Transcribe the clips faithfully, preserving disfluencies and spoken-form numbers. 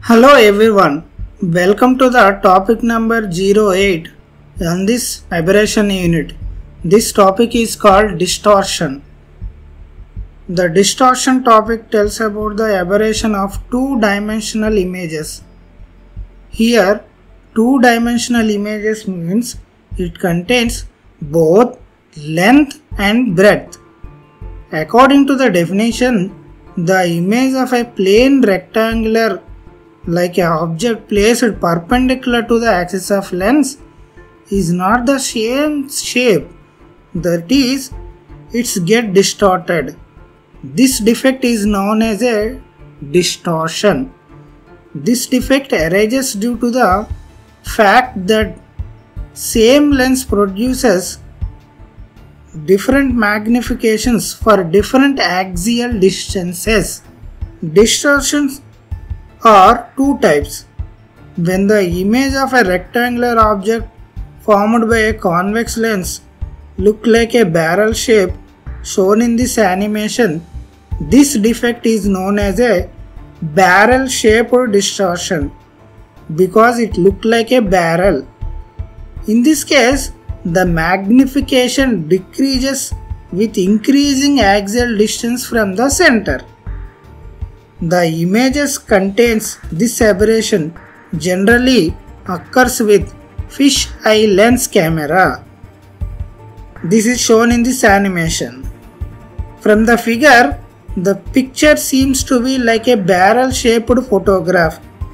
Hello everyone, welcome to the topic number zero eight on this aberration unit. This topic is called distortion. The distortion topic tells about the aberration of two-dimensional images. Here, two-dimensional images means it contains both length and breadth. According to the definition, the image of a plane rectangular like an object placed perpendicular to the axis of lens is not the same shape, that is, it's get distorted. This defect is known as a distortion. This defect arises due to the fact that same lens produces different magnifications for different axial distances. Distortions are two types. When the image of a rectangular object formed by a convex lens look like a barrel shape shown in this animation, this defect is known as a barrel shaped distortion because it looked like a barrel. In this case, the magnification decreases with increasing axial distance from the center. The images contains this aberration generally occurs with fish-eye lens camera. This is shown in this animation. From the figure, the picture seems to be like a barrel-shaped photograph.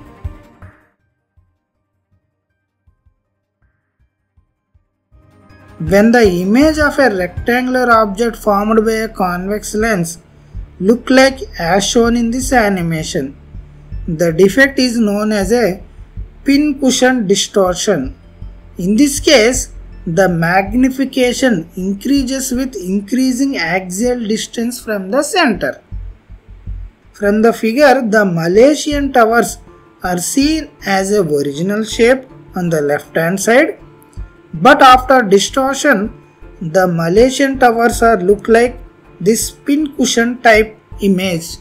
When the image of a rectangular object formed by a convex lens look like as shown in this animation, the defect is known as a pincushion distortion. In this case, the magnification increases with increasing axial distance from the center. From the figure, the Malaysian towers are seen as a original shape on the left hand side, but after distortion, the Malaysian towers are look like this pincushion type image.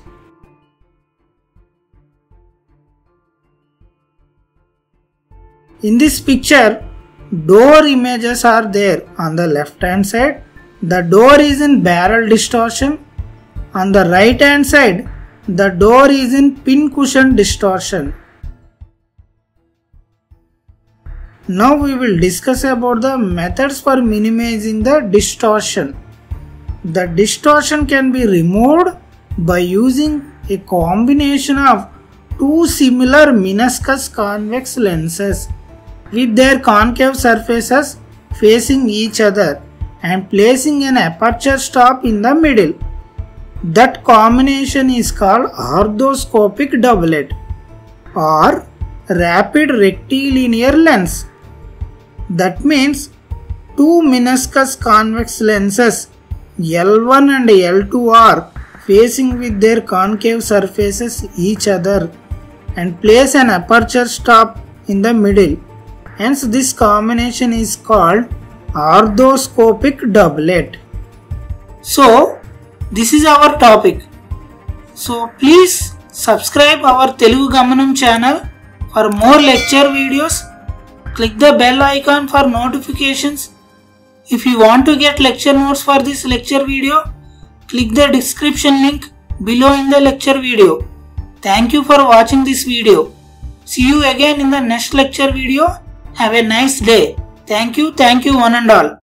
In this picture, door images are there on the left hand side. The door is in barrel distortion. On the right hand side, the door is in pincushion distortion. Now we will discuss about the methods for minimizing the distortion. The distortion can be removed by using a combination of two similar meniscus convex lenses with their concave surfaces facing each other and placing an aperture stop in the middle. That combination is called orthoscopic doublet or rapid rectilinear lens. That means two meniscus convex lenses L one and L two are facing with their concave surfaces each other and place an aperture stop in the middle. Hence this combination is called orthoscopic doublet. So this is our topic. So please subscribe our Telugu Gamanam channel for more lecture videos. Click the bell icon for notifications. If you want to get lecture notes for this lecture video, click the description link below in the lecture video. Thank you for watching this video. See you again in the next lecture video. Have a nice day. Thank you, thank you one and all.